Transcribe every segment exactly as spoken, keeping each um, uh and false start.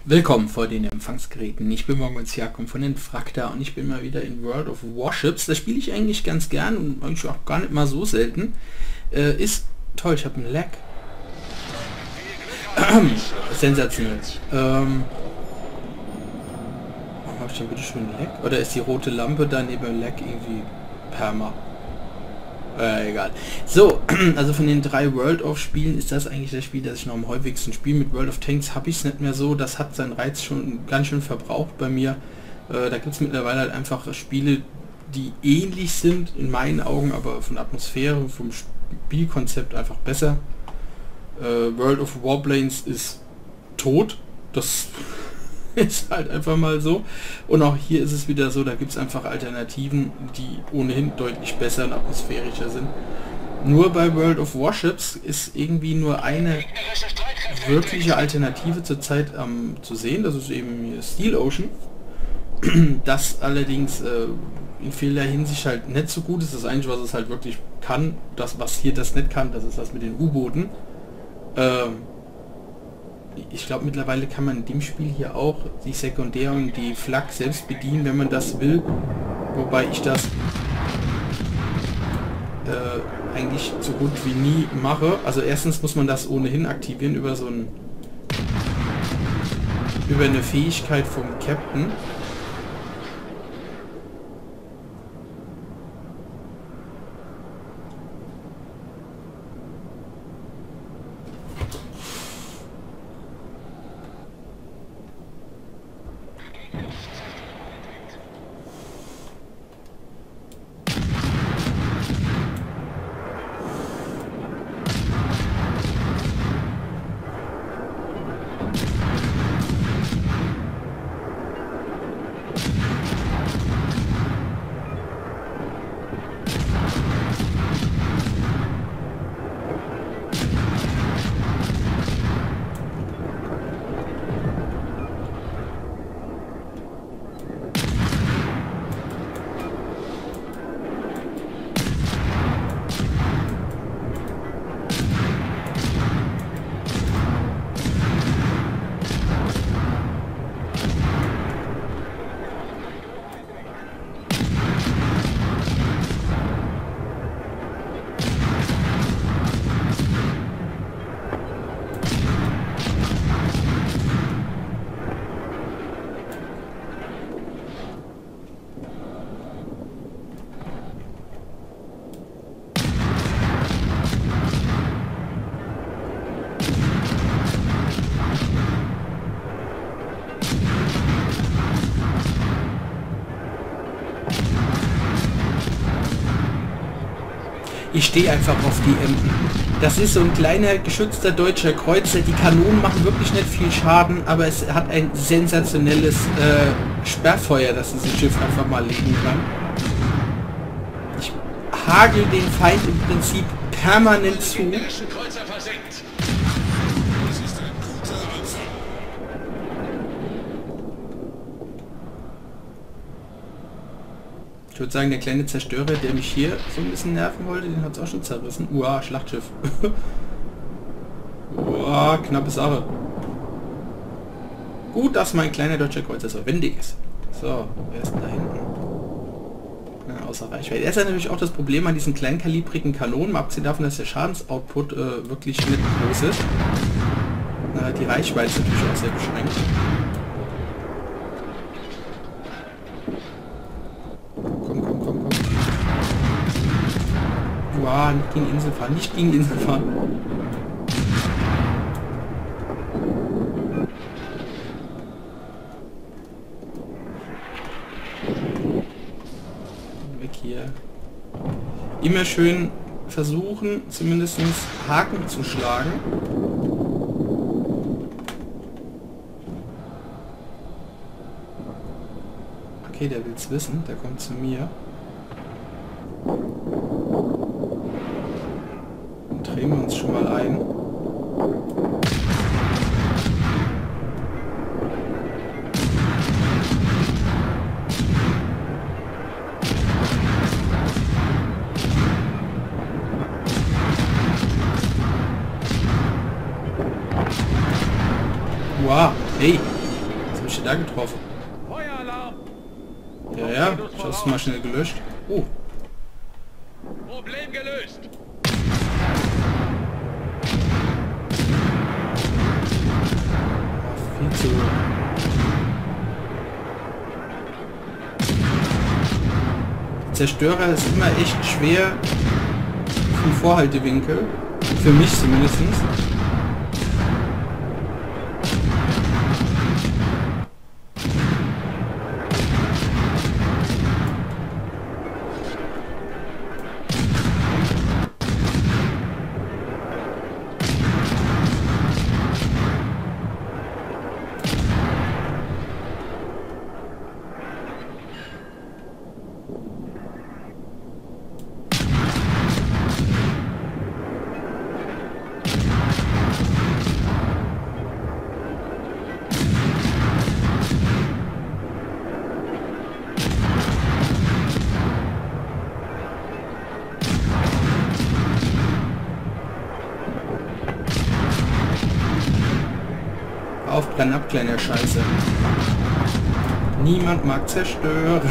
Willkommen vor den Empfangsgeräten. Ich bin Morgens Jakob von den Frakta und ich bin mal wieder in World of Warships. Das spiele ich eigentlich ganz gern und eigentlich auch gar nicht mal so selten. Äh, ist toll, ich habe einen Lag. Sensationell. Ähm, warum habe ich denn bitte schon einen Lag? Oder ist die rote Lampe da neben Lag irgendwie perma? Äh, egal. So, also von den drei World of Spielen ist das eigentlich das Spiel, das ich noch am häufigsten spiele. Mit World of Tanks habe ich es nicht mehr so. Das hat seinen Reiz schon ganz schön verbraucht bei mir. Äh, da gibt es mittlerweile halt einfach Spiele, die ähnlich sind in meinen Augen, aber von der Atmosphäre, vom Spielkonzept einfach besser. Äh, World of Warplanes ist tot. Das ist halt einfach mal so. Und auch hier ist es wieder so, da gibt es einfach Alternativen, die ohnehin deutlich besser und atmosphärischer sind. Nur bei World of Warships ist irgendwie nur eine wirkliche Alternative zurzeit ähm, zu sehen. Das ist eben Steel Ocean. Das allerdings äh, in vieler Hinsicht halt nicht so gut ist. Das Einzige, was es halt wirklich kann, das was hier das nicht kann, das ist das mit den U-Booten. Ähm, Ich glaube, mittlerweile kann man in dem Spiel hier auch die Sekundär- und die Flak selbst bedienen, wenn man das will. Wobei ich das äh, eigentlich so gut wie nie mache. Also erstens muss man das ohnehin aktivieren über so ein über eine Fähigkeit vom Captain. Ich stehe einfach auf die Emden. Das ist so ein kleiner geschützter deutscher Kreuzer. Die Kanonen machen wirklich nicht viel Schaden, aber es hat ein sensationelles äh, Sperrfeuer, das dieses Schiff einfach mal legen kann. Ich hagel den Feind im Prinzip permanent zu. Ich würde sagen, der kleine Zerstörer, der mich hier so ein bisschen nerven wollte, den hat es auch schon zerrissen. Uah, Schlachtschiff. Uah, knappe Sache. Gut, dass mein kleiner deutscher Kreuzer so windig ist. So, wer ist denn da hinten? Na, außer Reichweite. Er ist ja natürlich auch das Problem an diesen kleinkalibrigen Kanonen, abgesehen davon, dass der Schadensoutput äh, wirklich nicht groß ist. Na, die Reichweite ist natürlich auch sehr beschränkt. Wow, nicht gegen die Insel fahren, nicht gegen die Insel fahren. Weg hier. Immer schön versuchen, zumindest Haken zu schlagen. Okay, der will es wissen, der kommt zu mir. Drehen wir uns schon mal ein. Wow, hey, ich denn da getroffen? Feueralarm! Ja, ja, ich hab's mal schnell gelöscht. Oh. Problem gelöst! Viel zu... Zerstörer ist immer echt schwer vom Vorhaltewinkel. Für mich zumindest. Aufbrennen ab, kleiner Scheiße. Niemand mag zerstören.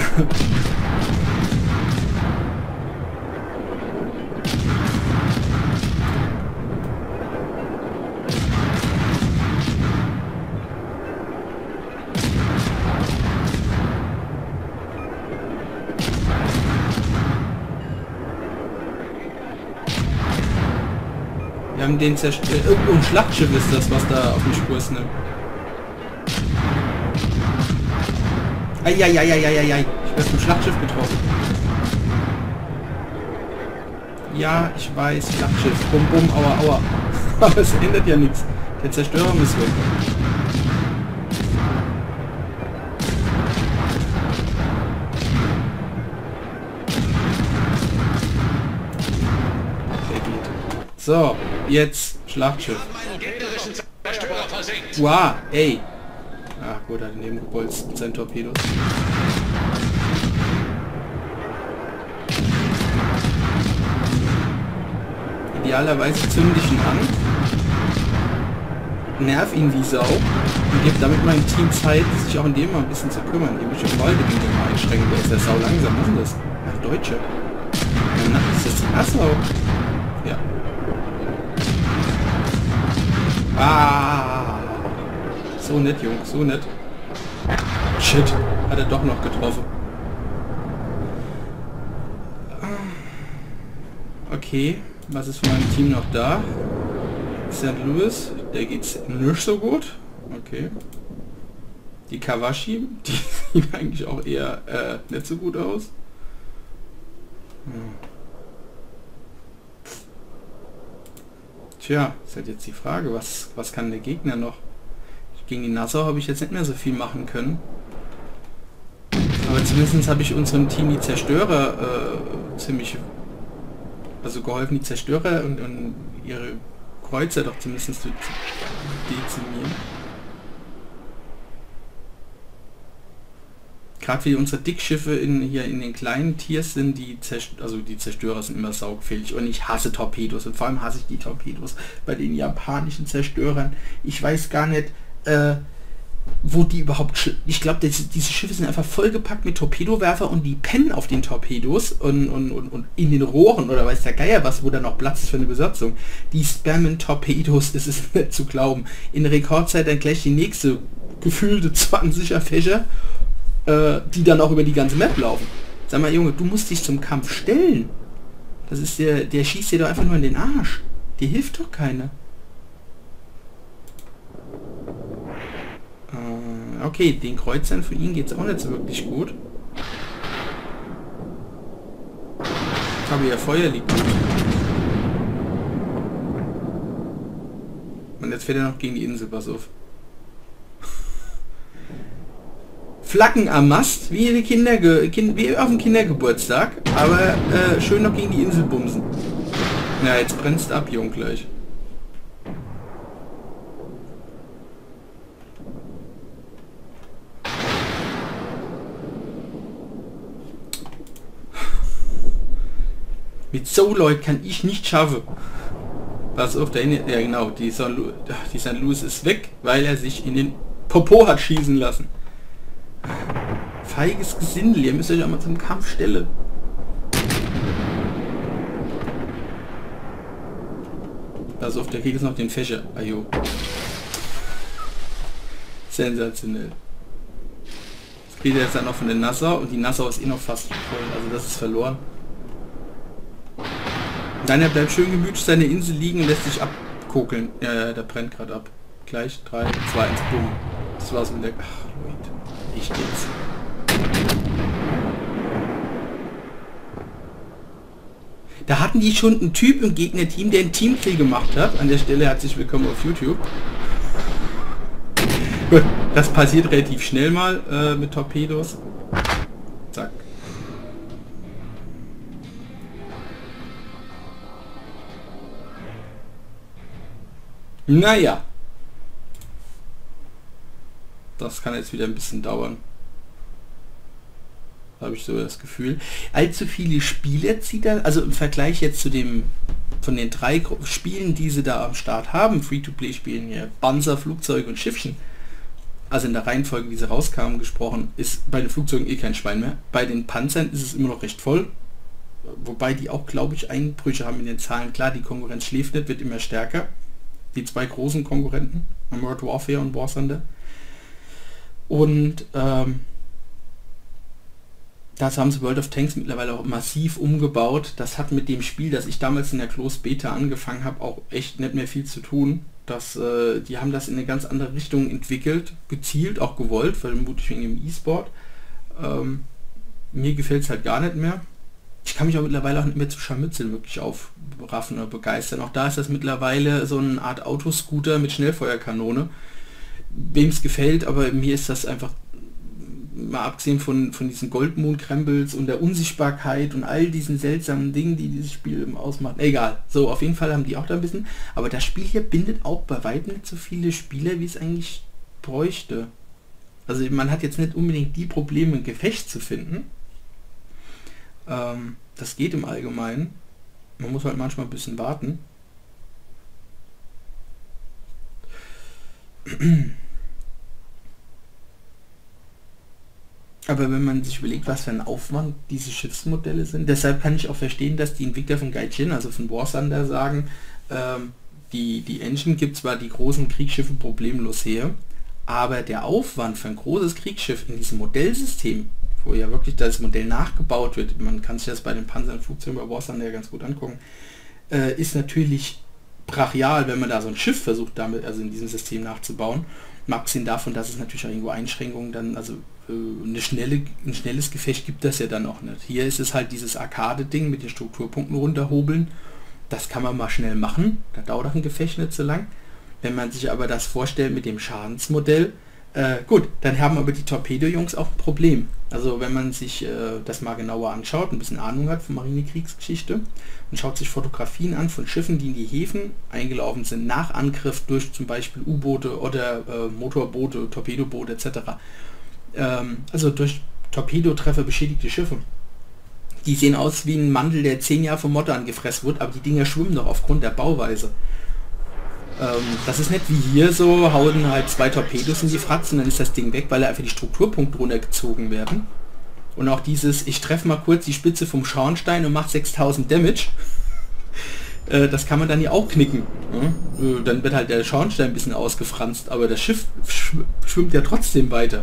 Wir haben den zerstört. Irgendwo ein Schlachtschiff ist das, was da auf die Spur ist, ne? Eieieiei, ich bin vom Schlachtschiff getroffen. Ja, ich weiß, Schlachtschiff. Bum, bum, aua, aua. Aber es ändert ja nichts. Der Zerstörer ist weg. Der geht. So, jetzt Schlachtschiff. Wow, ey. Ach gut, hat daneben gebolzt mit seinen Torpedos. Idealerweise zünde ich ihn an, nerv ihn wie Sau und gebe damit meinem Team Zeit, sich auch in dem mal ein bisschen zu kümmern, indem ich den Walde gegen den mal einschränken. Der ist ja sau langsam, was ist denn das? Ach, Deutsche. Ja, na, ist das die Nassau? Ja. Ah! So nett, Junge, so nett. Shit, hat er doch noch getroffen. Okay, was ist von meinem Team noch da? Sankt Louis, der geht's nicht so gut. Okay. Die Kawashi, die sieht eigentlich auch eher äh, nicht so gut aus. Hm. Tja, ist halt jetzt die Frage, was, was kann der Gegner noch? Gegen die Nassau habe ich jetzt nicht mehr so viel machen können. Aber zumindest habe ich unserem Team die Zerstörer äh, ziemlich... Also geholfen, die Zerstörer und, und ihre Kreuzer doch zumindest zu dezimieren. Gerade wie unsere Dickschiffe in, hier in den kleinen Tiers sind, die Zerst also die Zerstörer sind immer saugfähig und ich hasse Torpedos und vor allem hasse ich die Torpedos bei den japanischen Zerstörern. Ich weiß gar nicht, äh, wo die überhaupt... Ich glaube, diese Schiffe sind einfach vollgepackt mit Torpedowerfer und die pennen auf den Torpedos und, und, und, und in den Rohren oder weiß der Geier was, wo da noch Platz ist für eine Besatzung. Die spammen Torpedos, es ist nicht zu glauben. In Rekordzeit dann gleich die nächste gefühlte zwanziger Fächer, äh, die dann auch über die ganze Map laufen. Sag mal, Junge, du musst dich zum Kampf stellen. Das ist der, der schießt dir doch einfach nur in den Arsch. Dir hilft doch keiner. Okay, den Kreuzern für ihn geht es auch nicht so wirklich gut. Aber ja, Feuer liegt gut. Und jetzt fährt er noch gegen die Insel, pass auf. Flaggen am Mast, wie, eine Kinderge kind wie auf dem Kindergeburtstag, aber äh, schön noch gegen die Insel bumsen. Na, ja, jetzt brennst ab, Jung, gleich. Mit so Leuten kann ich nicht schaffen. Pass auf, da hinten, ja genau, die Sankt Louis ist weg, weil er sich in den Popo hat schießen lassen. feiges Gesindel. Ihr müsst euch einmal zum Kampf stellen. Also auf der Keks noch den Fächer. Ajo. Sensationell. Das kriegt er jetzt dann noch von der Nassau und die Nassau ist eh noch fast voll. Also das ist verloren. Nein, er bleibt schön gemütlich seine Insel liegen und lässt sich abkokeln. Ja, ja, der brennt gerade ab. Gleich drei, zwei, eins, bumm. Das war's mit der... Ach, Leute. Ich geht's. Da hatten die schon einen Typ im Gegnerteam, der einen Teamkill gemacht hat. An der Stelle herzlich willkommen auf YouTube. Gut, das passiert relativ schnell mal äh, mit Torpedos. Zack. Naja. Das kann jetzt wieder ein bisschen dauern. Habe ich so das Gefühl. Allzu viele Spiele zieht er, also im Vergleich jetzt zu dem, von den drei Spielen, die sie da am Start haben, Free-to-Play-Spielen hier, Panzer, Flugzeuge und Schiffchen, also in der Reihenfolge, wie sie rauskamen, gesprochen, ist bei den Flugzeugen eh kein Schwein mehr. Bei den Panzern ist es immer noch recht voll, wobei die auch, glaube ich, Einbrüche haben in den Zahlen. Klar, die Konkurrenz schläft nicht, wird immer stärker. Die zwei großen Konkurrenten, World Warfare und War Thunder. Und ähm, das haben sie World of Tanks mittlerweile auch massiv umgebaut. Das hat mit dem Spiel, das ich damals in der Closed Beta angefangen habe, auch echt nicht mehr viel zu tun. Das, äh, die haben das in eine ganz andere Richtung entwickelt, gezielt, auch gewollt, vermutlich wegen dem E-Sport. Ähm, mir gefällt es halt gar nicht mehr. Ich kann mich auch mittlerweile auch nicht mehr zu Scharmützeln wirklich aufraffen oder begeistern. Auch da ist das mittlerweile so eine Art Autoscooter mit Schnellfeuerkanone. Wem es gefällt, aber mir ist das einfach, mal abgesehen von, von diesen Goldmoon-Krempels und der Unsichtbarkeit und all diesen seltsamen Dingen, die dieses Spiel ausmachen. Egal. So, auf jeden Fall haben die auch da ein bisschen. Aber das Spiel hier bindet auch bei weitem nicht so viele Spieler, wie es eigentlich bräuchte. Also man hat jetzt nicht unbedingt die Probleme, ein Gefecht zu finden. Ähm, das geht im Allgemeinen. Man muss halt manchmal ein bisschen warten. Aber wenn man sich überlegt, was für ein Aufwand diese Schiffsmodelle sind, deshalb kann ich auch verstehen, dass die Entwickler von Gaijin, also von War Thunder, sagen, ähm, die, die Engine gibt zwar die großen Kriegsschiffe problemlos her, aber der Aufwand für ein großes Kriegsschiff in diesem Modellsystem, wo ja wirklich das Modell nachgebaut wird, man kann sich das bei den Panzern und Flugzeugen bei War Thunder ja ganz gut angucken, äh, ist natürlich brachial, wenn man da so ein Schiff versucht, damit, also in diesem System nachzubauen. Mal abgesehen davon, dass es natürlich auch irgendwo Einschränkungen dann, also eine schnelle, ein schnelles Gefecht gibt das ja dann auch nicht. Hier ist es halt dieses Arcade-Ding mit den Strukturpunkten runterhobeln. Das kann man mal schnell machen. Da dauert auch ein Gefecht nicht so lang. Wenn man sich aber das vorstellt mit dem Schadensmodell, äh, gut, dann haben aber die Torpedo-Jungs auch ein Problem. Also wenn man sich äh, das mal genauer anschaut, ein bisschen Ahnung hat von Marinekriegsgeschichte und schaut sich Fotografien an von Schiffen, die in die Häfen eingelaufen sind, nach Angriff durch zum Beispiel U-Boote oder äh, Motorboote, Torpedoboote et cetera, also durch Torpedotreffer beschädigte Schiffe. Die sehen aus wie ein Mandel, der zehn Jahre vom Motor angefressen wird, aber die Dinger schwimmen noch aufgrund der Bauweise. Ähm, das ist nicht wie hier so, hauen halt zwei Torpedos in die Fratzen, dann ist das Ding weg, weil einfach die Strukturpunkte runtergezogen werden. Und auch dieses, ich treffe mal kurz die Spitze vom Schornstein und mache sechstausend Damage, äh, das kann man dann ja auch knicken. Ja? Dann wird halt der Schornstein ein bisschen ausgefranst, aber das Schiff schw schwimmt ja trotzdem weiter.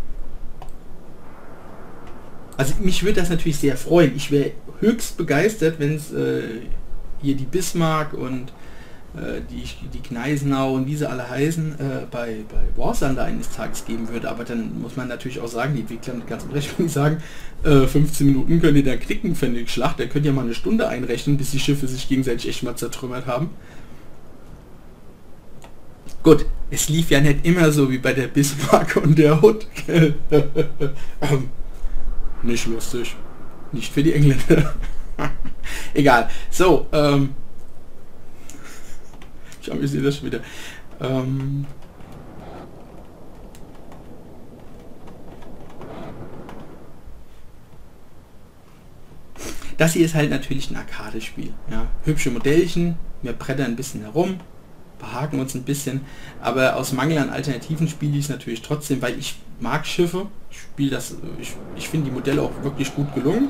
Also mich würde das natürlich sehr freuen. Ich wäre höchst begeistert, wenn es äh, hier die Bismarck und äh, die, die Gneisenau und wie sie alle heißen, äh, bei, bei War Thunder eines Tages geben würde. Aber dann muss man natürlich auch sagen, die Entwickler mit ganz unrecht, wenn die sagen, äh, fünfzehn Minuten könnt ihr da klicken für eine Schlacht, da könnt ihr mal eine Stunde einrechnen, bis die Schiffe sich gegenseitig echt mal zertrümmert haben. Gut, es lief ja nicht immer so wie bei der Bismarck und der Hood. Nicht lustig. Nicht für die Engländer. Egal. So, ähm. Ich amüsiere das schon wieder. Ähm. Das hier ist halt natürlich ein Arcade-Spiel. Ja. Hübsche Modellchen, wir brettern ein bisschen herum. behaken uns ein bisschen, aber aus Mangel an Alternativen spiele ich es natürlich trotzdem, weil ich mag Schiffe. Ich spiele das, ich, ich finde die Modelle auch wirklich gut gelungen.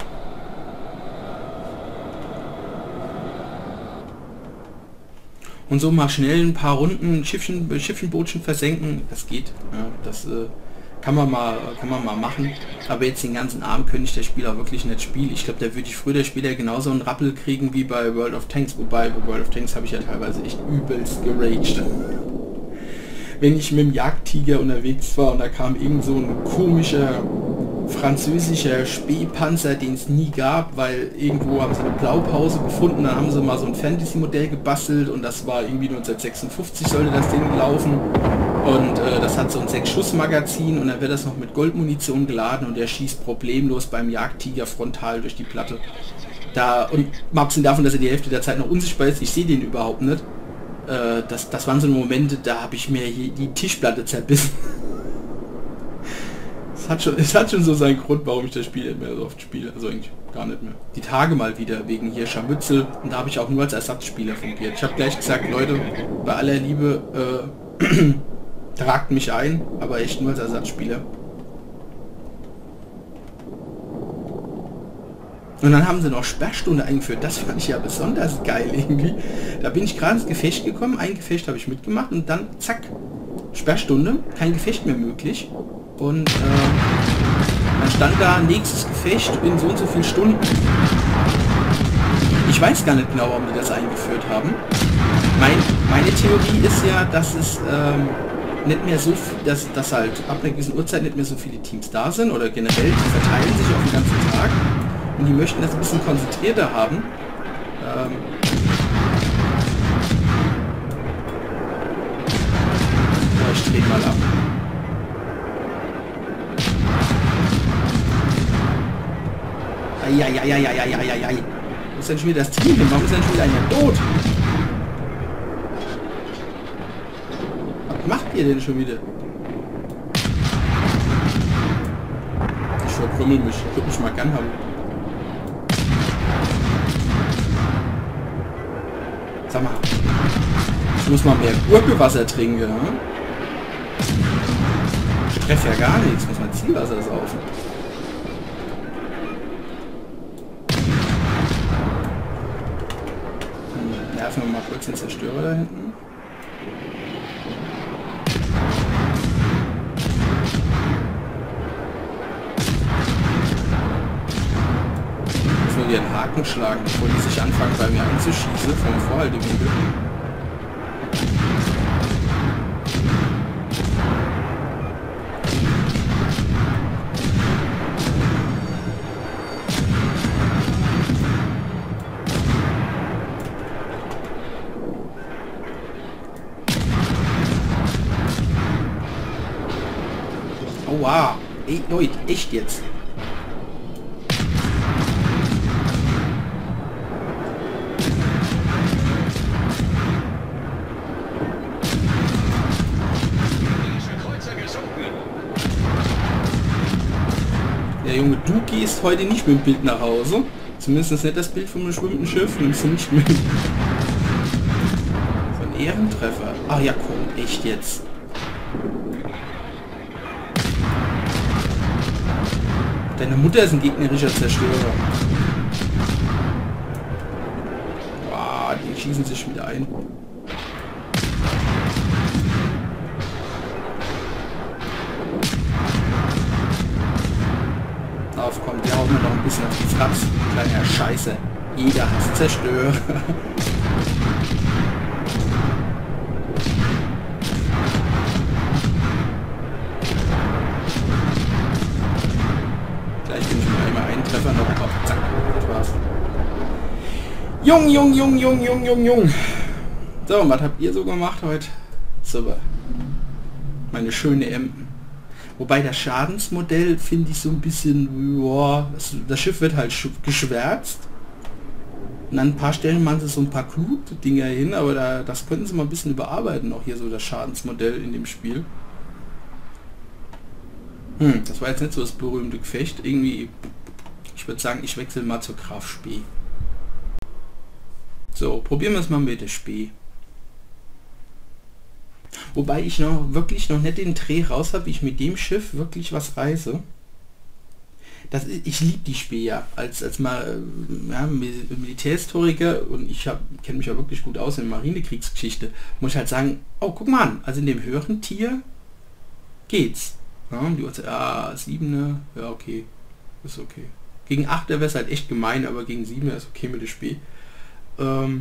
Und so mal schnell ein paar Runden Schiffchen, Schiffchen, Bootchen versenken, das geht. Ja, das äh, kann man mal, kann man mal machen. Aber jetzt den ganzen Abend könnte ich das Spiel auch wirklich nicht spielen. Ich glaube, da würde ich früher der Spieler genauso einen Rappel kriegen wie bei World of Tanks. Wobei bei World of Tanks habe ich ja teilweise echt übelst geraged. Wenn ich mit dem Jagdtiger unterwegs war und da kam irgend so ein komischer französischer Spähpanzer, den es nie gab, weil irgendwo haben sie eine Blaupause gefunden, dann haben sie mal so ein Fantasy-Modell gebastelt und das war irgendwie neunzehnhundertsechsundfünfzig sollte das Ding laufen und äh, das hat so ein sechs Schuss Magazin und dann wird das noch mit Goldmunition geladen und der schießt problemlos beim Jagdtiger frontal durch die Platte. Da, und mal abgesehen davon, dass er die Hälfte der Zeit noch unsichtbar ist, ich sehe den überhaupt nicht. Äh, das, das waren so Momente, da habe ich mir hier die Tischplatte zerbissen. Es hat, schon, es hat schon so seinen Grund, warum ich das Spiel nicht mehr so oft spiele. Also eigentlich gar nicht mehr. Die Tage mal wieder, wegen hier Scharmützel. Und da habe ich auch nur als Ersatzspieler fungiert. Ich habe gleich gesagt, Leute, bei aller Liebe, äh, tragt mich ein, aber echt nur als Ersatzspieler. Und dann haben sie noch Sperrstunde eingeführt. Das fand ich ja besonders geil irgendwie. Da bin ich gerade ins Gefecht gekommen. Ein Gefecht habe ich mitgemacht und dann zack, Sperrstunde, kein Gefecht mehr möglich. Und äh, dann stand da nächstes Gefecht in so und so vielen Stunden. Ich weiß gar nicht genau, warum die das eingeführt haben. Mein, meine Theorie ist ja, dass es ähm, nicht mehr so viel, dass, dass halt ab einer gewissen Uhrzeit nicht mehr so viele Teams da sind oder generell, die verteilen sich auf den ganzen Tag und die möchten das ein bisschen konzentrierter haben. Ähm, so, ich drehe mal ab. Eieieiei. Wo ist denn schon wieder das Team hin? Warum ist denn schon wieder einer tot? Was macht ihr denn schon wieder? Ich verkrümmel mich. Ich würde mich mal gern haben. Sag mal. Ich muss mal mehr Gurkewasser trinken. Hm? Ich treffe ja gar nichts. Ich muss mal Zielwasser saufen. Nerven wir mal kurz den Zerstörer da hinten. Ich will hier einen Haken schlagen, bevor die sich anfangen bei mir anzuschießen vom Vorhaltewinkel. Wow, ey Leute, echt jetzt? Der Junge, du gehst heute nicht mit dem Bild nach Hause. Zumindest nicht das Bild von einem schwimmenden Schiff. Nimmst du nicht mit. So ein Ehrentreffer. Ach ja, komm, echt jetzt. Deine Mutter ist ein gegnerischer Zerstörer. Boah, die schießen sich wieder ein. Auf, kommt, der haut mir noch ein bisschen auf die Fratz. Kleiner Scheiße. Jeder hasst Zerstörer. Treffer noch auf. Zack, das war's. Jung, jung, jung, jung, jung, jung, jung. So, und was habt ihr so gemacht heute? Super. Meine schöne Emden. Wobei das Schadensmodell finde ich so ein bisschen, boah, das, das Schiff wird halt geschwärzt. Und an ein paar Stellen machen sie so ein paar Glut-Dinger hin, aber da, das könnten sie mal ein bisschen überarbeiten, auch hier so das Schadensmodell in dem Spiel. Hm, das war jetzt nicht so das berühmte Gefecht. Irgendwie, ich würde sagen, ich wechsle mal zur Graf Spee. So, probieren wir es mal mit der Spee. Wobei ich noch wirklich noch nicht den Dreh raus habe, wie ich mit dem Schiff wirklich was reise. Das, ich liebe die Spiele ja, als, als mal ja, Militärhistoriker, und ich kenne mich ja wirklich gut aus in Marinekriegsgeschichte, muss ich halt sagen, oh, guck mal an, also in dem höheren Tier geht's. Ja, die Uhrzeit, ah, sieben, ja, okay, ist okay. Gegen acht wäre es halt echt gemein, aber gegen sieben ist okay mit dem Spiel. Ähm,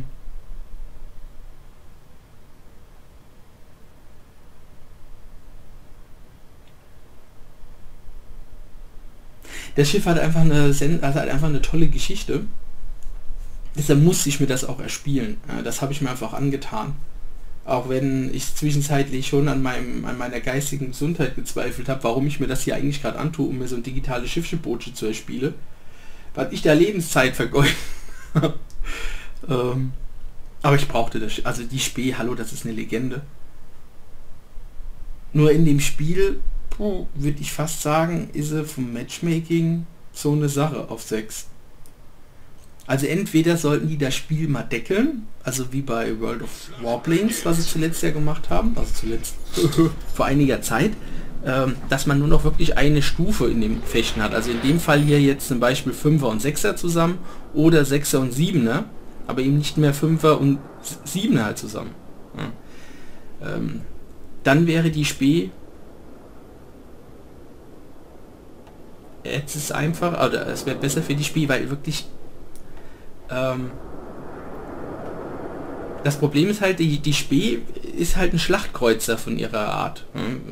Das Schiff hat einfach eine, also hat einfach eine tolle Geschichte. Deshalb musste ich mir das auch erspielen. Das habe ich mir einfach angetan. Auch wenn ich zwischenzeitlich schon an, meinem, an meiner geistigen Gesundheit gezweifelt habe, warum ich mir das hier eigentlich gerade antue, um mir so ein digitales Schiffsbootchen zu erspielen. Weil ich da Lebenszeit vergeude. ähm, aber ich brauchte das. Also die Spee, hallo, das ist eine Legende. Nur in dem Spiel, würde ich fast sagen, ist er vom Matchmaking so eine Sache auf sechs. Also entweder sollten die das Spiel mal deckeln, also wie bei World of Warplanes, was sie zuletzt ja gemacht haben, also zuletzt vor einiger Zeit, ähm, dass man nur noch wirklich eine Stufe in dem Fechten hat. Also in dem Fall hier jetzt zum Beispiel Fünfer und Sechser zusammen oder Sechser und Siebener, aber eben nicht mehr Fünfer und Siebener halt zusammen. Ja. Ähm, dann wäre die Spee jetzt ist einfach, oder es wäre besser für die Spiel, weil wirklich ähm, das Problem ist halt, die, die Spee ist halt ein Schlachtkreuzer von ihrer Art.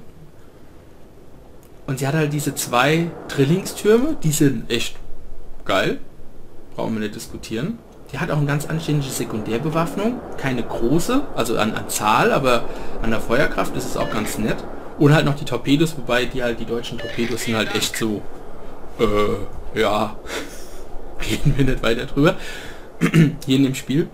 Und sie hat halt diese zwei Drillingstürme, die sind echt geil, brauchen wir nicht diskutieren. Die hat auch eine ganz anständige Sekundärbewaffnung, keine große, also an, an Zahl, aber an der Feuerkraft ist es auch ganz nett. Und halt noch die Torpedos, wobei die halt, die deutschen Torpedos sind halt echt so, Äh, ja, reden wir nicht weiter drüber. Hier in dem Spiel.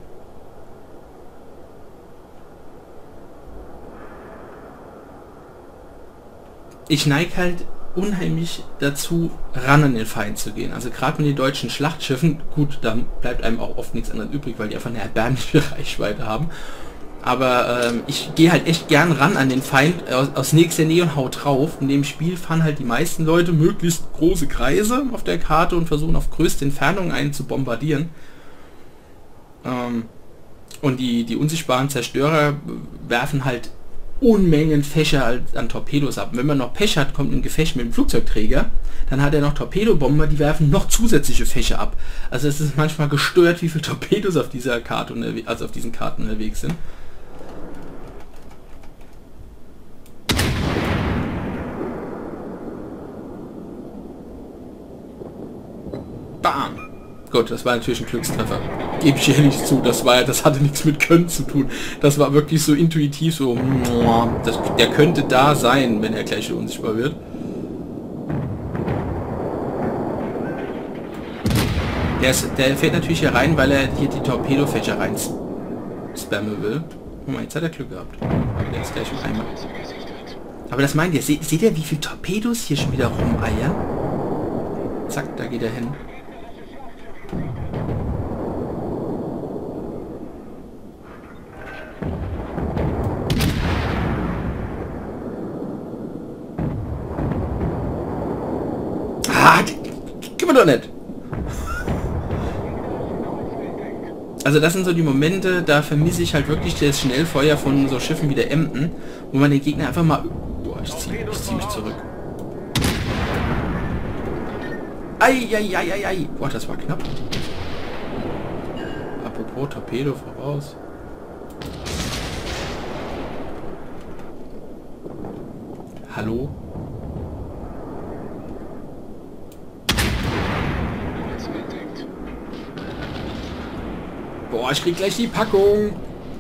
Ich neige halt unheimlich dazu, ran an den Feind zu gehen. Also gerade mit den deutschen Schlachtschiffen, gut, dann bleibt einem auch oft nichts anderes übrig, weil die einfach eine erbärmliche Reichweite haben. Aber ähm, ich gehe halt echt gern ran an den Feind aus, aus nächster Nähe und hau drauf. In dem Spiel fahren halt die meisten Leute möglichst große Kreise auf der Karte und versuchen auf größte Entfernung einen zu bombardieren. Ähm, und die, die unsichtbaren Zerstörer werfen halt Unmengen Fächer an Torpedos ab. Und wenn man noch Pech hat, kommt ein Gefecht mit dem Flugzeugträger, dann hat er noch Torpedobomber, die werfen noch zusätzliche Fächer ab. Also es ist manchmal gestört, wie viele Torpedos auf dieser Karte, also auf diesen Karten unterwegs sind. Bam! Gut, das war natürlich ein Glückstreffer. Gebe ich ehrlich zu, das war, das hatte nichts mit Können zu tun. Das war wirklich so intuitiv, so, das, der könnte da sein, wenn er gleich unsichtbar wird. Der, ist, der fährt natürlich hier rein, weil er hier die Torpedofächer rein spammen will. Oh mein, jetzt hat er Glück gehabt. Aber der ist gleich im Eimer. Aber das meint ihr, seht, seht ihr, wie viele Torpedos hier schon wieder rumeiern? Zack, da geht er hin. Ah, gib mir doch nicht. Also das sind so die Momente, da vermisse ich halt wirklich das Schnellfeuer von so Schiffen wie der Emden, wo man den Gegner einfach mal... Boah, ich ziehe ich zieh mich zurück. Eieieiei. Boah, das war knapp. Apropos Torpedo voraus. Hallo? Boah, ich krieg gleich die Packung.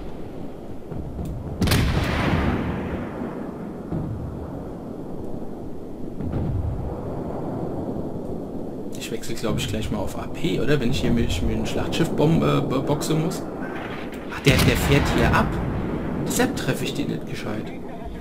Ich wechsle, glaube ich, gleich mal auf A P, oder? Wenn ich hier mit, mit einem Schlachtschiff bomb, äh, boxen muss. Ach, der, der fährt hier ab. Deshalb treffe ich den nicht gescheit.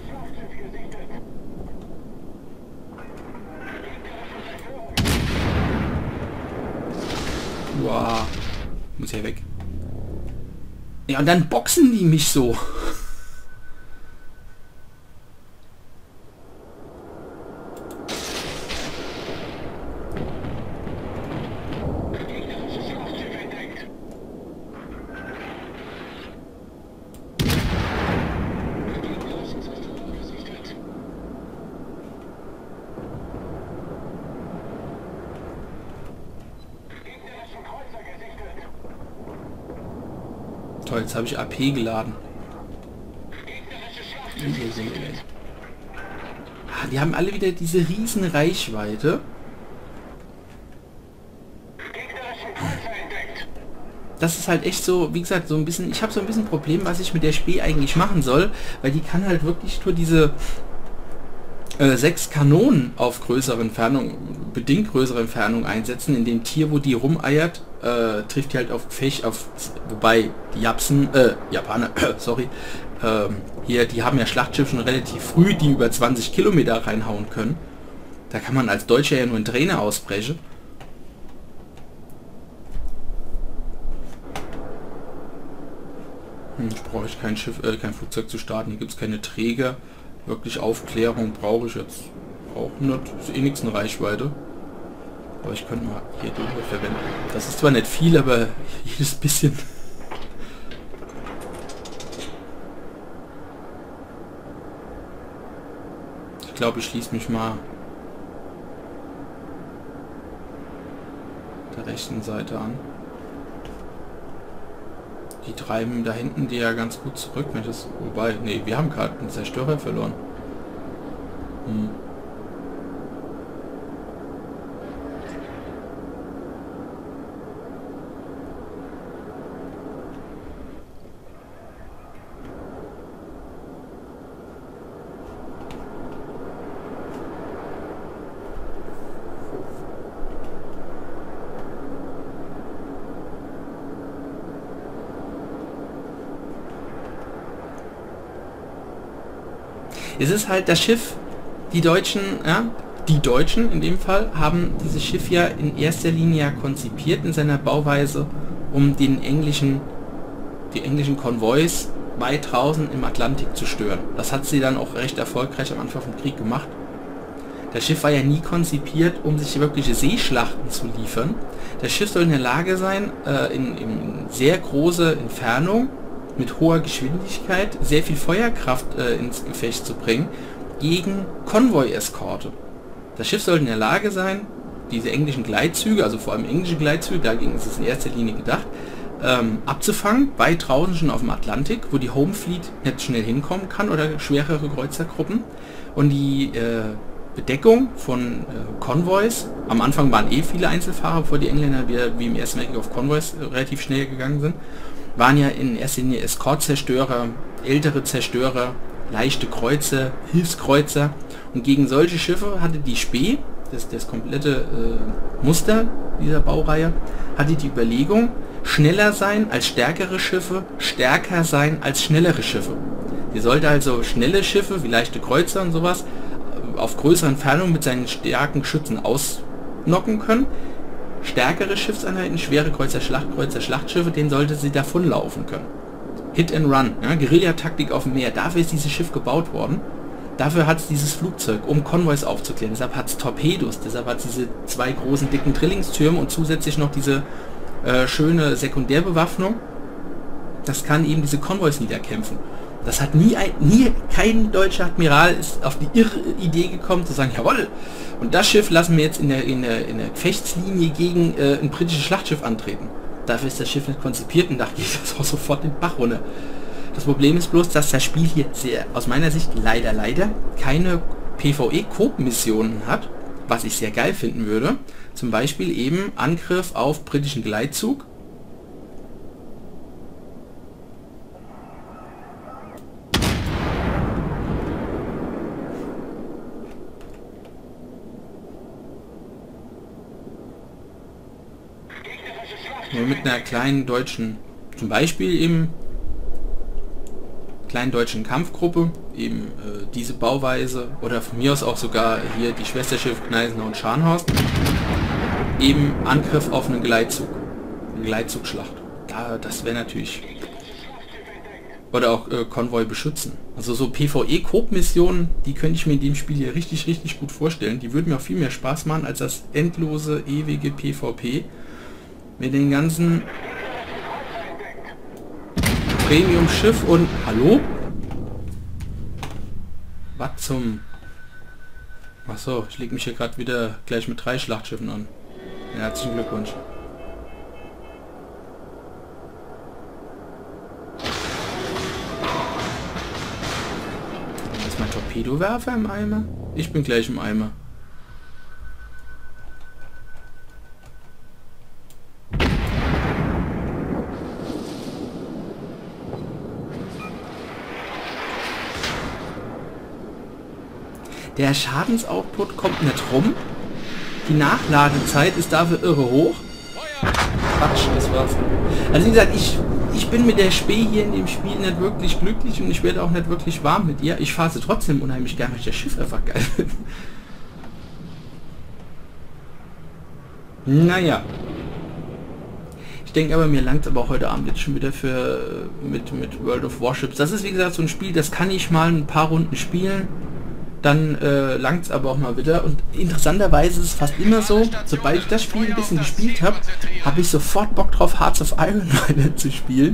Wow. Muss ja weg. Ja, und dann boxen die mich so. jetzt habe ich A P geladen. Ah, die haben alle wieder diese riesen Reichweite. Das ist halt echt so, wie gesagt, so ein bisschen, ich habe so ein bisschen Problem, was ich mit der Spee eigentlich machen soll, weil die kann halt wirklich nur diese äh, sechs Kanonen auf größere Entfernung, bedingt größere Entfernung einsetzen. In dem Tier, wo die rumeiert, äh, trifft die halt auf Gefecht, auf, wobei die Japsen, äh, Japaner, sorry, ähm, hier, die haben ja Schlachtschiffe schon relativ früh, die über zwanzig Kilometer reinhauen können. Da kann man als Deutscher ja nur einen Trainer ausbrechen. Hm, ich brauche ich kein Schiff, äh, kein Flugzeug zu starten. Hier gibt es keine Träger. Wirklich Aufklärung brauche ich jetzt auch nicht. Ist eh nichts in Reichweite. Aber ich könnte mal hier drüber verwenden. Das ist zwar nicht viel, aber jedes bisschen. Ich glaube, ich schließe mich mal der rechten Seite an. Die treiben da hinten die ja ganz gut zurück. Wenn das, wobei, nee, wir haben gerade einen Zerstörer verloren. Hm. Es ist halt das Schiff, die Deutschen, ja, die Deutschen in dem Fall, haben dieses Schiff ja in erster Linie ja konzipiert in seiner Bauweise, um den englischen, die englischen Konvois weit draußen im Atlantik zu stören. Das hat sie dann auch recht erfolgreich am Anfang vom Krieg gemacht. Das Schiff war ja nie konzipiert, um sich wirkliche Seeschlachten zu liefern. Das Schiff soll in der Lage sein, äh, in, in sehr große Entfernung mit hoher Geschwindigkeit sehr viel Feuerkraft äh, ins Gefecht zu bringen gegen Konvoi-Eskorte. Das Schiff sollte in der Lage sein, diese englischen Gleitzüge, also vor allem englische Gleitzüge, dagegen ist es in erster Linie gedacht, ähm, abzufangen, weit draußen schon auf dem Atlantik, wo die Home Fleet nicht schnell hinkommen kann oder schwerere Kreuzergruppen. Und die äh, Bedeckung von äh, Konvois, am Anfang waren eh viele Einzelfahrer, bevor die Engländer wieder wie im Ersten Weltkrieg auf Konvois äh, relativ schnell gegangen sind, waren ja in erster Linie Escort-Zerstörer, ältere Zerstörer, leichte Kreuzer, Hilfskreuzer, und gegen solche Schiffe hatte die Spee, das, das komplette äh, Muster dieser Baureihe, hatte die Überlegung, schneller sein als stärkere Schiffe, stärker sein als schnellere Schiffe. Sie sollte also schnelle Schiffe, wie leichte Kreuzer und sowas, auf größeren Entfernung mit seinen starken Schützen ausnocken können. Stärkere Schiffseinheiten, schwere Kreuzer, Schlachtkreuzer, Schlachtschiffe, denen sollte sie davonlaufen können. Hit and Run, ja, Guerillataktik auf dem Meer, dafür ist dieses Schiff gebaut worden. Dafür hat es dieses Flugzeug, um Konvois aufzuklären. Deshalb hat es Torpedos, deshalb hat es diese zwei großen dicken Drillingstürme und zusätzlich noch diese äh, schöne Sekundärbewaffnung. Das kann eben diese Konvois niederkämpfen. Das hat nie, ein, nie kein deutscher Admiral ist auf die irre Idee gekommen zu sagen, jawohl, und das Schiff lassen wir jetzt in der, in der, in der Gefechtslinie gegen äh, ein britisches Schlachtschiff antreten. Dafür ist das Schiff nicht konzipiert und da geht das auch sofort den Bach runter. Das Problem ist bloß, dass das Spiel hier sehr, aus meiner Sicht leider, leider keine PvE-Coop-Missionen hat, was ich sehr geil finden würde. Zum Beispiel eben Angriff auf britischen Gleitzug. Nur mit einer kleinen deutschen, zum Beispiel eben kleinen deutschen Kampfgruppe, eben äh, diese Bauweise, oder von mir aus auch sogar hier die Schwesterschiffe Gneisenau und Scharnhorst, eben Angriff auf einen Gleitzug, eine Gleitzugschlacht. Da, das wäre natürlich, oder auch äh, Konvoi beschützen. Also so PvE-Coop-Missionen, die könnte ich mir in dem Spiel hier richtig, richtig gut vorstellen. Die würden mir auch viel mehr Spaß machen als das endlose, ewige PvP mit den ganzen Premium-Schiff und... Hallo? Was zum... Achso, ich lege mich hier gerade wieder gleich mit drei Schlachtschiffen an. Ja, herzlichen Glückwunsch. Torpedowerfer im Eimer? Ich bin gleich im Eimer. Der Schadensoutput kommt nicht rum. Die Nachladezeit ist dafür irre hoch. Quatsch, das war's. Also wie gesagt, ich, ich bin mit der Spee hier in dem Spiel nicht wirklich glücklich und ich werde auch nicht wirklich warm mit ihr. Ich fahre sie trotzdem unheimlich gerne, weil ich das Schiff einfach geil finde. Naja. Ich denke aber, mir langt es aber auch heute Abend jetzt schon wieder für mit, mit World of Warships. Das ist wie gesagt so ein Spiel, das kann ich mal ein paar Runden spielen. Dann äh, langt es aber auch mal wieder. Und interessanterweise ist es fast immer so, sobald ich das Spiel ein bisschen gespielt habe, habe ich sofort Bock drauf, Hearts of Iron weiter zu spielen.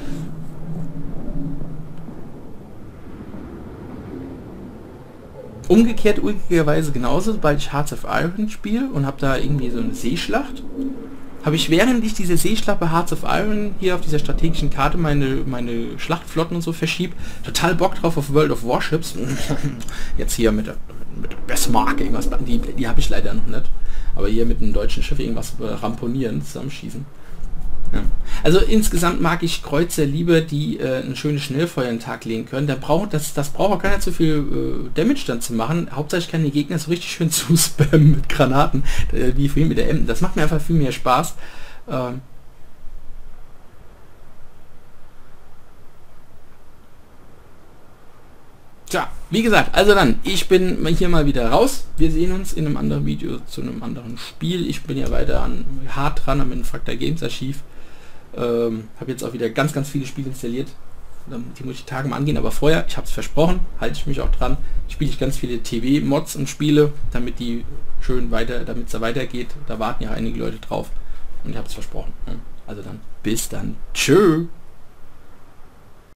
Umgekehrt ulkigerweise genauso, sobald ich Hearts of Iron spiele und habe da irgendwie so eine Seeschlacht, habe ich, während ich diese Seeschlacht bei Hearts of Iron hier auf dieser strategischen Karte meine, meine Schlachtflotten und so verschiebe, total Bock drauf auf World of Warships. Jetzt hier mit der, mit der Bestmark irgendwas, die, die habe ich leider noch nicht. Aber hier mit einem deutschen Schiff irgendwas äh, ramponieren, zusammenschießen. Ja. Also insgesamt mag ich Kreuzer lieber, die äh, ein schönes Schnellfeuer an den Tag legen können. Da braucht, das, das braucht auch gar nicht so viel äh, Damage dann zu machen. Hauptsächlich kann die Gegner so richtig schön zuspammen mit Granaten, äh, wie vorhin mit der Emden. Das macht mir einfach viel mehr Spaß. Ähm Tja, wie gesagt, also dann, ich bin hier mal wieder raus. Wir sehen uns in einem anderen Video zu einem anderen Spiel. Ich bin ja weiter an, hart dran am Infractor Games Archiv. Ähm, habe jetzt auch wieder ganz, ganz viele Spiele installiert. Die muss ich Tage mal angehen, aber vorher, ich habe es versprochen, halte ich mich auch dran, spiele ich ganz viele T V-Mods und Spiele, damit die schön weiter, damit es da weitergeht. Da warten ja einige Leute drauf und ich habe es versprochen. Also dann, bis dann. Tschö.